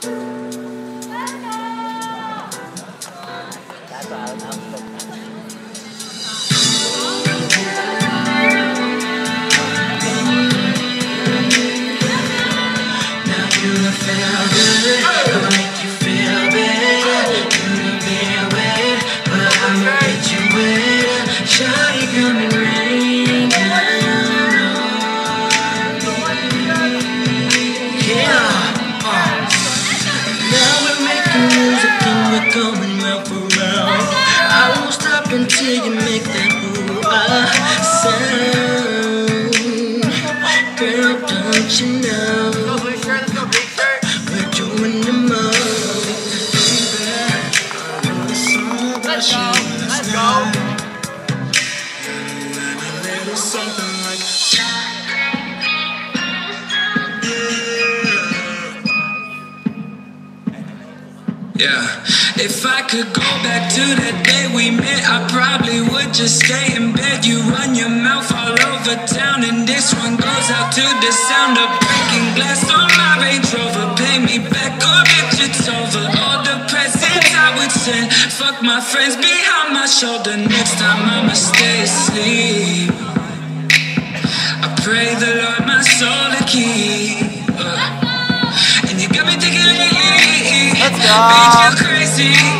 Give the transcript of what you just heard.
Until you make that ooh-ah sound. Girl, don't you know we're doing the most. Let's go. Let's go. Something like yeah. If I could go back to that day we met, I probably would just stay in bed. You run your mouth all over town, and this one goes out to the sound of breaking glass on my Range Rover. Pay me back or bitch, it's over. All the presents I would send, fuck my friends behind my shoulder. Next time I'ma stay asleep. I pray the Lord my soul to keep. And you got me thinking lately, let's go. Bitch, you crazy.